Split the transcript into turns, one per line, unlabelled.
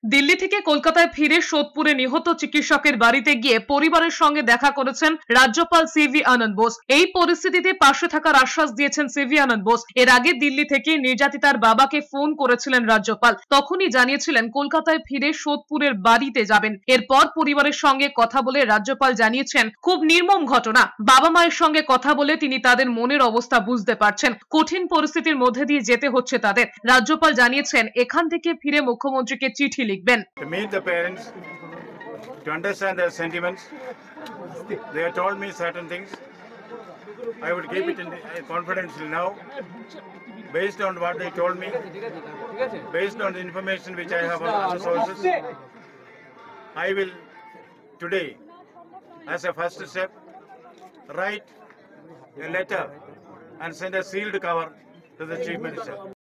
দিল্লি থেকে কলকাতায় ফিরে সোদপুরে নিহত চিকিৎসকের বাড়িতে গিয়ে পরিবারের সঙ্গে দেখা করেছেন রাজ্যপাল সিভি আনন্দ বোস। এই পরিস্থিতিতে পাশে থাকার আশ্বাস দিয়েছেন সিভি আনন্দ বোস। এর আগে দিল্লি থেকে নির্যাতিতার বাবাকে ফোন করেছিলেন রাজ্যপাল, তখনই জানিয়েছিলেন কলকাতায় ফিরে সোদপুরের বাড়িতে যাবেন। এরপর পরিবারের সঙ্গে কথা বলে রাজ্যপাল জানিয়েছেন খুব নির্মম ঘটনা, বাবা মায়ের সঙ্গে কথা বলে তিনি তাদের মনের অবস্থা বুঝতে পারছেন, কঠিন পরিস্থিতির মধ্যে দিয়ে যেতে হচ্ছে তাদের। রাজ্যপাল জানিয়েছেন এখান থেকে ফিরে মুখ্যমন্ত্রীকে চিঠি লিখবেন।
To meet the parents, to understand their sentiments. They have told me certain things. I would keep it in confidential now, based on what they told me, based on the information which I have on other sources. I will today, as a first step, write a letter and send a sealed cover to the Chief Minister.